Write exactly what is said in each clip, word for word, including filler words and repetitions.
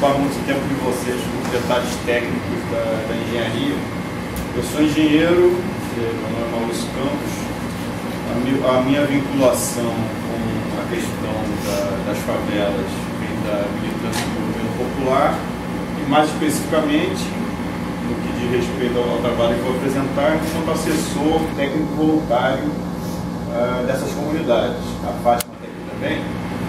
ocupar muito tempo de vocês com os detalhes técnicos da, da engenharia. Eu sou engenheiro, meu nome é Maurício Campos. A, mi, a minha vinculação com a questão da, das favelas vem da militância do movimento popular e, mais especificamente, no que diz respeito ao, ao trabalho que eu vou apresentar, enquanto assessor técnico voluntário uh, dessas comunidades. A Fátima está aqui também.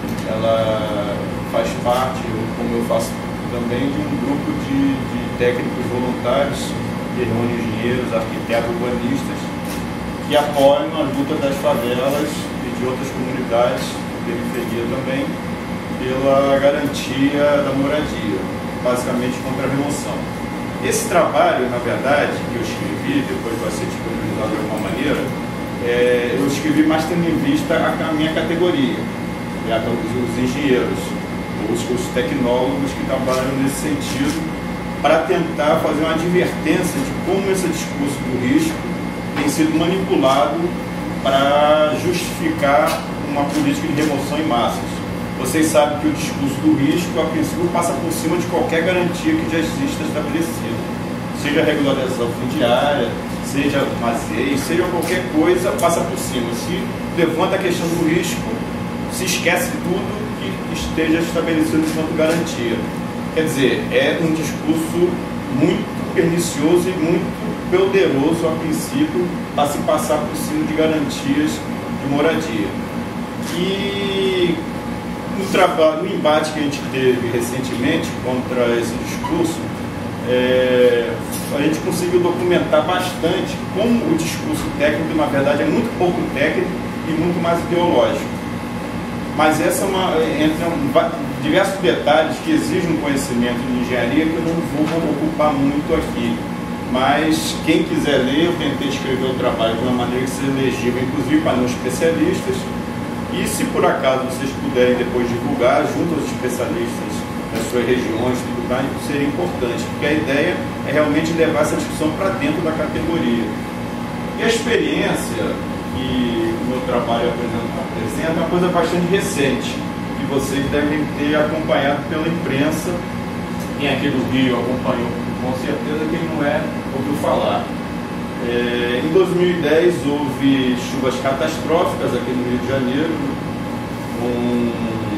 Ela faz parte, como eu faço também, de um grupo de, de técnicos voluntários que reúne engenheiros, arquitetos, urbanistas que apoiam a luta das favelas e de outras comunidades de periferia também pela garantia da moradia, basicamente contra a remoção. Esse trabalho, na verdade, que eu escrevi, depois vai ser disponibilizado de alguma maneira, é, eu escrevi mais tendo em vista a, a minha categoria, os engenheiros, os, os tecnólogos que trabalham nesse sentido, para tentar fazer uma advertência de como esse discurso do risco tem sido manipulado para justificar uma política de remoção em massas. Vocês sabem que o discurso do risco, a princípio, passa por cima de qualquer garantia que já exista estabelecida, seja regularização fundiária, seja maseio, seja qualquer coisa, passa por cima. Se levanta a questão do risco, se esquece tudo que esteja estabelecido enquanto garantia. Quer dizer, é um discurso muito pernicioso e muito poderoso, a princípio, para se passar por cima de garantias de moradia. E no trabalho, no embate que a gente teve recentemente contra esse discurso, é, a gente conseguiu documentar bastante como o discurso técnico, na verdade, é muito pouco técnico e muito mais ideológico. Mas essa é uma, entra diversos detalhes que exigem um conhecimento de engenharia que eu não vou ocupar muito aqui. Mas quem quiser ler, eu tentei escrever o trabalho de uma maneira que seja legível, inclusive para não especialistas. E se por acaso vocês puderem depois divulgar junto aos especialistas das suas regiões, tudo mais, seria importante, porque a ideia é realmente levar essa discussão para dentro da categoria. E a experiência que o meu trabalho apresenta é uma coisa bastante recente, que vocês devem ter acompanhado pela imprensa. Quem aqui do Rio acompanhou, com certeza, quem não é, ouviu falar. É, em dois mil e dez houve chuvas catastróficas aqui no Rio de Janeiro, com um,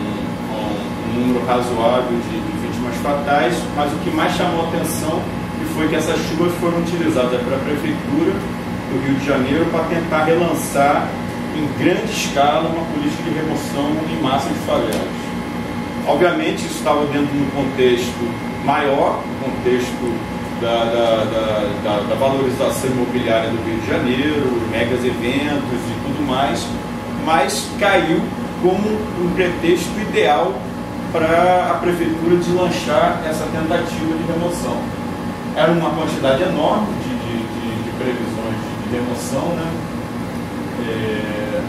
um número razoável de, de vítimas fatais, mas o que mais chamou a atenção foi que essas chuvas foram utilizadas pela Prefeitura do Rio de Janeiro para tentar relançar em grande escala uma política de remoção em massa de favelas. Obviamente isso estava dentro de um contexto maior, contexto da, da, da, da, da valorização imobiliária do Rio de Janeiro, megas eventos e tudo mais, mas caiu como um pretexto ideal para a Prefeitura deslanchar essa tentativa de remoção. Era uma quantidade enorme de, de, de, de previsões de remoção, né? É,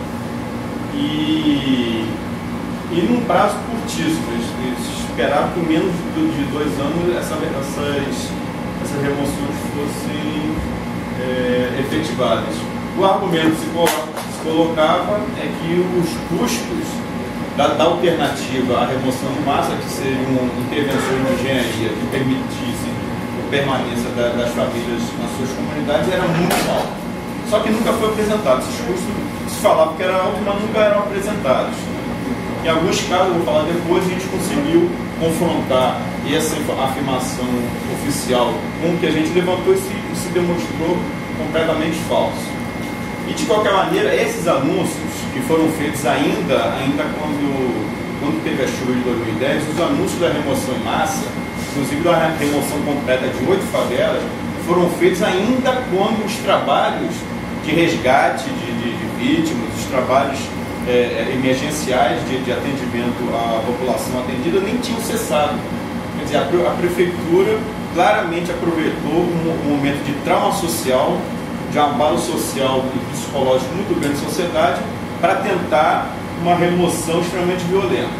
e, e num prazo curtíssimo, eles esperavam que em menos de dois anos essa, essas, essas remoções fossem é, efetivadas. O argumento que se, se colocava é que os custos da, da alternativa à remoção de massa, que seriam intervenções de engenharia que permitissem a permanência da, das famílias nas suas comunidades, era muito alto. Só que nunca foi apresentado. Esses custos se falava que era alto, mas nunca eram apresentados. Em alguns casos, vou falar depois, a gente conseguiu confrontar essa afirmação oficial com o que a gente levantou e se, se demonstrou completamente falso. E de qualquer maneira, esses anúncios que foram feitos ainda, ainda quando, quando teve a chuva de dois mil e dez, os anúncios da remoção em massa, inclusive da remoção completa de oito favelas, foram feitos ainda quando os trabalhos de resgate de, de, de vítimas, os trabalhos é, emergenciais de, de atendimento à população atendida nem tinham cessado. Quer dizer, a, a Prefeitura claramente aproveitou um, um momento de trauma social, de abalo social e psicológico muito grande na sociedade, para tentar uma remoção extremamente violenta.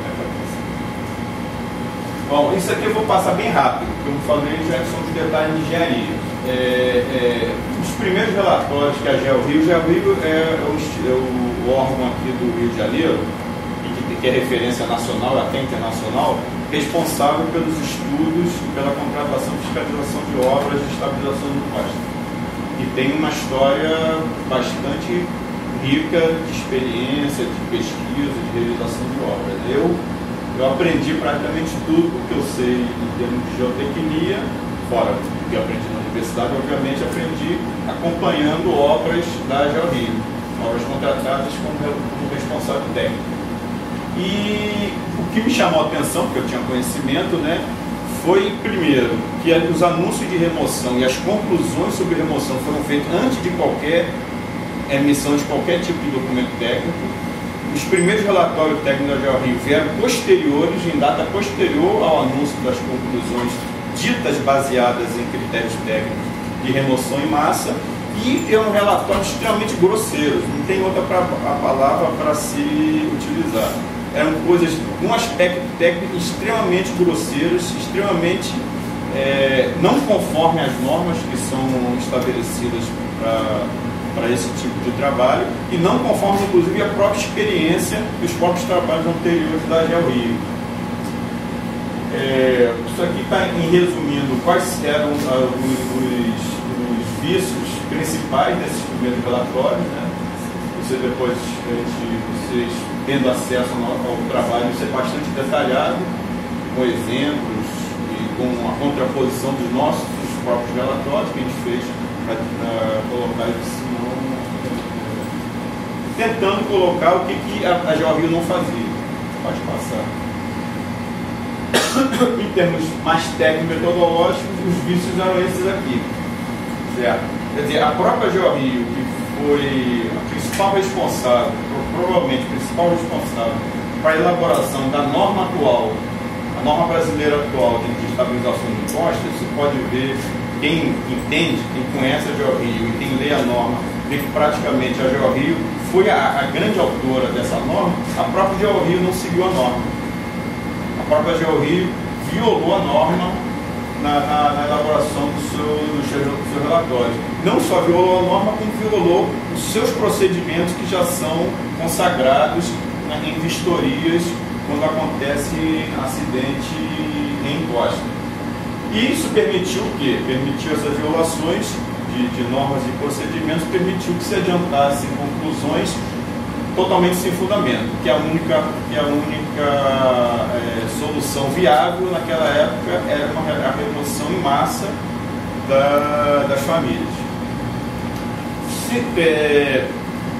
Bom, isso aqui eu vou passar bem rápido, porque eu falei já são os detalhes de engenharia. É, é, os primeiros relatórios que a GeoRio, GeoRio é, o, é o órgão aqui do Rio de Janeiro, que, que é referência nacional, até internacional, responsável pelos estudos, pela contratação e fiscalização de obras de estabilização do Costa. E tem uma história bastante rica de experiência, de pesquisa, de realização de obras. Eu, eu aprendi praticamente tudo que eu sei em termos de geotecnia, fora o que eu aprendi na universidade, obviamente aprendi acompanhando obras da GeoRio, obras contratadas como, como responsável técnico. E o que me chamou a atenção, porque eu tinha conhecimento, né, foi, primeiro, que os anúncios de remoção e as conclusões sobre remoção foram feitos antes de qualquer emissão de qualquer tipo de documento técnico. Os primeiros relatórios técnicos da GeoRio vieram posteriores, em data posterior ao anúncio das conclusões ditas baseadas em critérios técnicos de remoção em massa, e é um relatório extremamente grosseiro, não tem outra pra, a palavra para se utilizar. Eram coisas, um aspecto técnico extremamente grosseiros, extremamente é, não conforme às normas que são estabelecidas para esse tipo de trabalho, e não conforme, inclusive, a própria experiência e os próprios trabalhos anteriores da GeoRio. É, isso aqui está em resumindo quais eram uh, os, os, os vícios principais desses primeiros relatórios, né? Você depois, vocês tendo acesso ao, ao trabalho, isso é bastante detalhado, com exemplos e com a contraposição dos nossos dos próprios relatórios que a gente fez para colocar isso, não, tentando colocar o que, que a, a GeoRio não fazia. Pode passar. Em termos mais técnicos e metodológicos, os vícios eram esses aqui. Certo? Quer dizer, a própria GeoRio, que foi a principal responsável, provavelmente a principal responsável para a elaboração da norma atual, a norma brasileira atual de estabilização de costas, você pode ver, quem entende, quem conhece a GeoRio e quem lê a norma, vê que praticamente a GeoRio foi a, a grande autora dessa norma. A própria GeoRio não seguiu a norma. A própria GeoRio violou a norma na, na, na elaboração do seu, do, seu, do seu relatório. Não só violou a norma, como violou os seus procedimentos que já são consagrados na, em vistorias quando acontece acidente em encosta. E isso permitiu o quê? Permitiu essas violações de, de normas e procedimentos, permitiu que se adiantassem conclusões totalmente sem fundamento, que a única, que a única é, solução viável naquela época era uma, a remoção em massa da, das famílias. Se, é,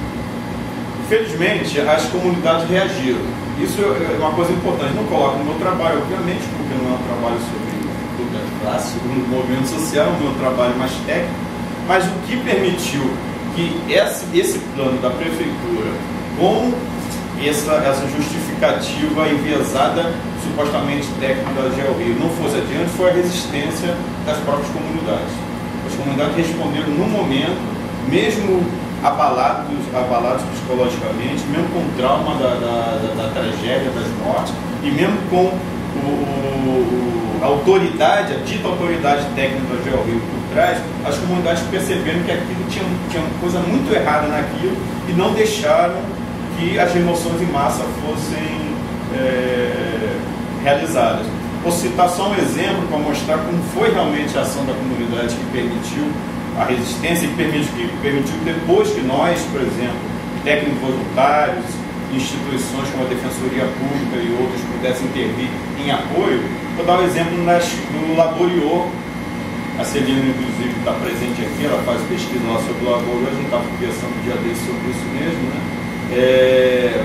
felizmente, as comunidades reagiram. Isso é uma coisa importante. Não coloco no meu trabalho, obviamente, porque não é um trabalho sobre o clássico, no movimento social, é um meu trabalho mais técnico, mas o que permitiu que esse, esse plano da prefeitura, com essa, essa justificativa enviesada, supostamente técnica da GeoRio, não fosse adiante, foi a resistência das próprias comunidades. As comunidades responderam no momento, mesmo abalados, abalados psicologicamente, mesmo com o trauma da, da, da, da tragédia, das mortes, e mesmo com o, o, a autoridade, a dita autoridade técnica da GeoRio por trás, as comunidades perceberam que aquilo tinha, tinha uma coisa muito errada naquilo e não deixaram que as remoções em massa fossem é, realizadas. Vou citar só um exemplo para mostrar como foi realmente a ação da comunidade que permitiu a resistência e permitiu que, permitiu que depois que nós, por exemplo, técnicos voluntários, instituições como a Defensoria Pública e outros pudessem intervir em apoio. Vou dar um exemplo nas, no Laboriô. A Celina, inclusive, está presente aqui, ela faz pesquisa lá sobre o Laboriô, a gente estava conversando um dia desse sobre isso mesmo, né? É,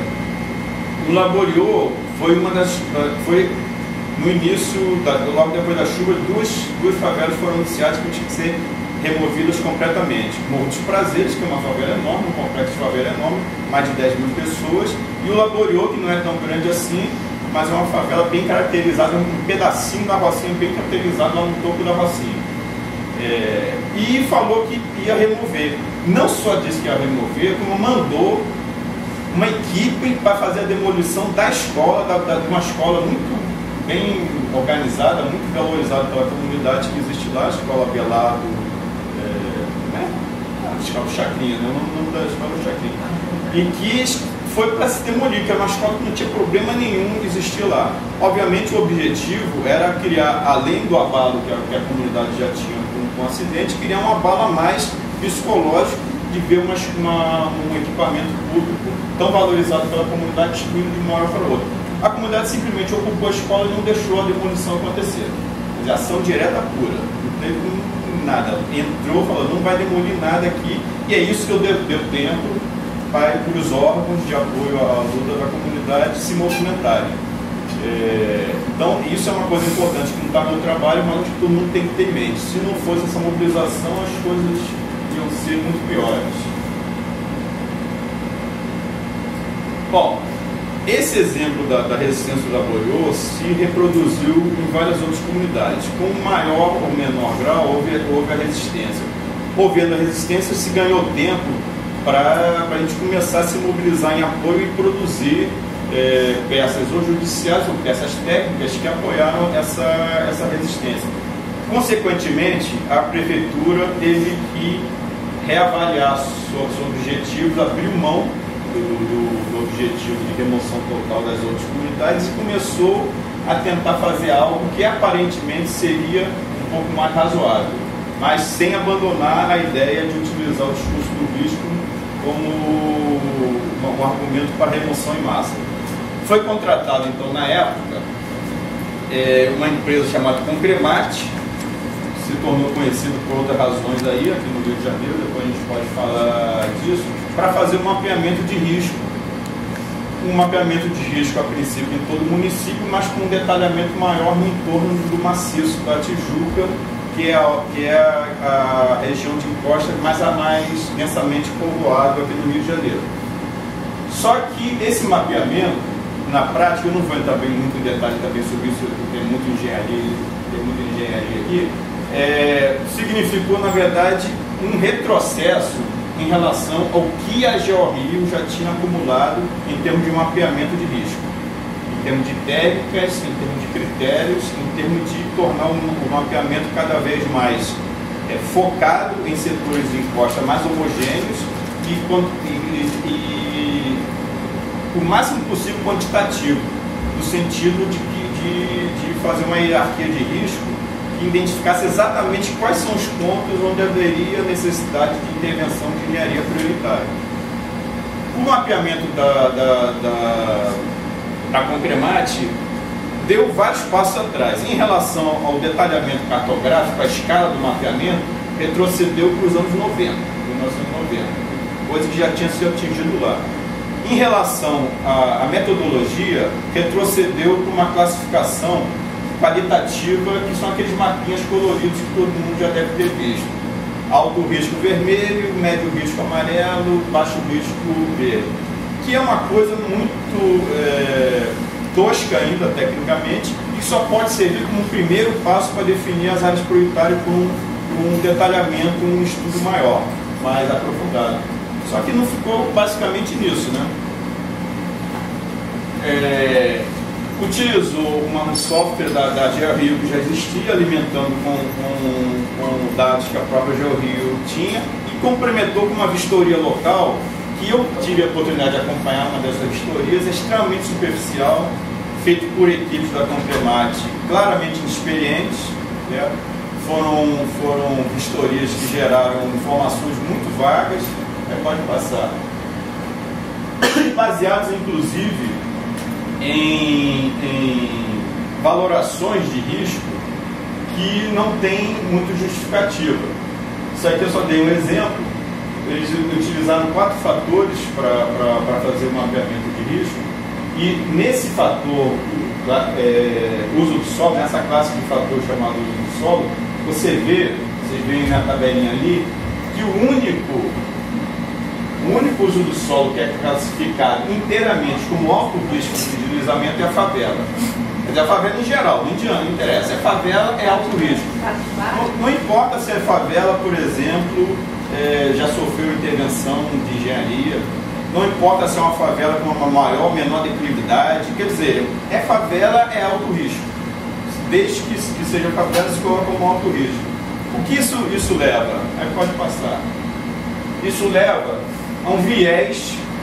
o Laboriô foi uma das... foi no início, da, logo depois da chuva, duas, duas favelas foram anunciadas que tinham que ser removidas completamente. Morro dos Prazeres, que é uma favela enorme, um complexo de favela enorme, mais de dez mil pessoas, e o Laboriô, que não é tão grande assim, mas é uma favela bem caracterizada, um pedacinho da Rocinha bem caracterizado lá no topo da Rocinha. É, e falou que ia remover. Não só disse que ia remover, como mandou uma equipe para fazer a demolição da escola, da, da, de uma escola muito bem organizada, muito valorizada pela comunidade que existe lá, a Escola Belado, é, né? A Escola Chacrinha, né? O nome da Escola Chacrinha. E que foi para se demolir, que era uma escola que não tinha problema nenhum de existir lá. Obviamente o objetivo era criar, além do abalo que a, que a comunidade já tinha com, com o acidente, criar um abalo a mais psicológico de ver uma, uma, um equipamento público tão valorizado pela comunidade destruindo de uma hora para outra. A comunidade simplesmente ocupou a escola e não deixou a demolição acontecer. Quer dizer, ação direta pura, não teve nada. Entrou, falou, não vai demolir nada aqui, e é isso que eu deu, deu tempo para os órgãos de apoio à luta da comunidade se movimentarem. É, então, isso é uma coisa importante que não está no trabalho, mas que todo mundo tem que ter em mente. Se não fosse essa mobilização, as coisas iam ser muito piores. Bom, esse exemplo da, da resistência do Laboriô se reproduziu em várias outras comunidades. Com maior ou menor grau, houve, houve a resistência. Havendo a resistência, se ganhou tempo para a gente começar a se mobilizar em apoio e produzir é, peças ou judiciais ou peças técnicas que apoiaram essa, essa resistência. Consequentemente, a prefeitura teve que reavaliar seus objetivos, abriu mão do, do, do objetivo de remoção total das outras comunidades e começou a tentar fazer algo que aparentemente seria um pouco mais razoável, mas sem abandonar a ideia de utilizar o discurso do risco como um argumento para remoção em massa. Foi contratado, então, na época, é, uma empresa chamada Concremate, que se tornou conhecida por outras razões aí, aqui no Rio de Janeiro, depois a gente pode falar disso, para fazer um mapeamento de risco. Um mapeamento de risco, a princípio, em todo o município, mas com um detalhamento maior no entorno do maciço da Tijuca, que é, a, que é a, a região de encosta mais a mais densamente povoado aqui no Rio de Janeiro. Só que esse mapeamento, na prática, eu não vou entrar bem muito em detalhe também sobre isso, porque tem muita engenharia, tem muita engenharia aqui, é, significou, na verdade, um retrocesso em relação ao que a GeoRio já tinha acumulado em termos de mapeamento de risco, em termos de técnicas, em termos de critérios, em termos de tornar o, o mapeamento cada vez mais é, focado em setores de encosta mais homogêneos e, e, e o máximo possível quantitativo, no sentido de, de, de fazer uma hierarquia de risco que identificasse exatamente quais são os pontos onde haveria necessidade de intervenção de engenharia prioritária. O mapeamento da, da, da, da Concremate deu vários passos atrás. Em relação ao detalhamento cartográfico, a escala do mapeamento retrocedeu para os anos noventa, mil novecentos e noventa, coisa que já tinha sido atingido lá. Em relação à, à metodologia, retrocedeu para uma classificação qualitativa, que são aqueles mapinhas coloridos que todo mundo já deve ter visto. Alto risco vermelho, médio risco amarelo, baixo risco verde. Que é uma coisa muito é, tosca ainda tecnicamente, e só pode servir como um primeiro passo para definir as áreas prioritárias com um, um detalhamento, um estudo maior, mais aprofundado. Só que não ficou basicamente nisso, né? É, utilizou uma, um software da, da GeoRio que já existia, alimentando com, com, com dados que a própria GeoRio tinha, e complementou com uma vistoria local, que eu tive a oportunidade de acompanhar uma dessas vistorias, extremamente superficial, feito por equipes da Concremate claramente inexperientes, né? foram, foram vistorias que geraram informações muito vagas, né? Pode passar, baseados inclusive em, em valorações de risco que não tem muito justificativa. Isso aqui eu só dei um exemplo. Eles utilizaram quatro fatores para fazer o mapeamento de risco, e nesse fator, é, uso do solo, nessa classe de fator chamado uso do solo, você vê, vocês veem na tabelinha ali, que o único, o único uso do solo que é classificado inteiramente como alto risco de deslizamento é a favela. Quer dizer, a favela em geral, não interessa, é favela, é alto risco. Não, não importa se é favela, por exemplo, É, já sofreu intervenção de engenharia, não importa se é uma favela com uma maior ou menor declividade, quer dizer, é favela, é alto risco. Desde que, que seja favela, se coloca como alto risco. O que isso, isso leva? Aí pode passar. Isso leva a um viés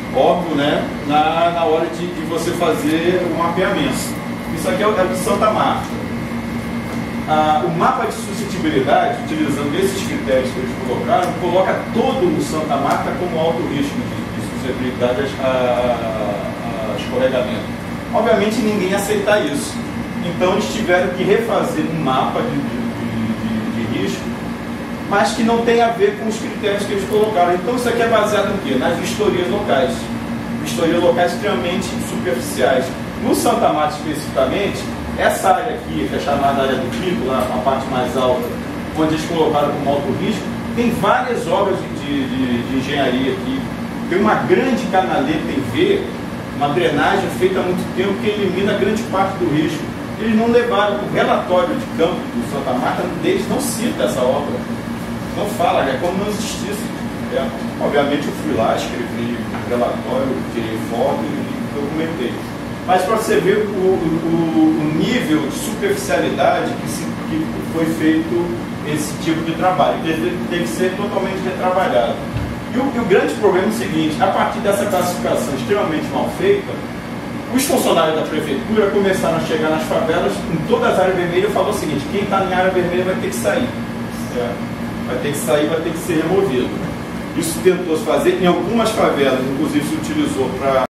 óbvio, né, na, na hora de, de você fazer o mapeamento. Isso aqui é o, é o de Santa Marta. Ah, o mapa de suscetibilidade, utilizando esses critérios que eles colocaram, coloca todo o Santa Marta como alto risco de, de suscetibilidade a, a, a escorregamento. Obviamente ninguém ia aceitar isso. Então eles tiveram que refazer um mapa de, de, de, de risco, mas que não tem a ver com os critérios que eles colocaram. Então isso aqui é baseado no quê? Nas vistorias locais. Vistorias locais extremamente superficiais. No Santa Marta especificamente, essa área aqui, que é chamada área do pico, lá a parte mais alta, onde eles colocaram como alto risco, tem várias obras de, de, de engenharia aqui. Tem uma grande canaleta em V, uma drenagem feita há muito tempo que elimina grande parte do risco. Eles não levaram o relatório de campo do Santa Marta, deles não cita essa obra. Não fala, é como não existisse. É, obviamente eu fui lá, escrevi o relatório, tirei foto e documentei. Mas para você ver o, o, o nível de superficialidade que, se, que foi feito esse tipo de trabalho, que tem que ser totalmente retrabalhado. E o, e o grande problema é o seguinte: a partir dessa classificação extremamente mal feita, os funcionários da prefeitura começaram a chegar nas favelas, em todas as áreas vermelhas, e falou o seguinte: quem está em área vermelha vai ter que sair. É, vai ter que sair, vai ter que ser removido. Isso tentou se fazer em algumas favelas, inclusive se utilizou para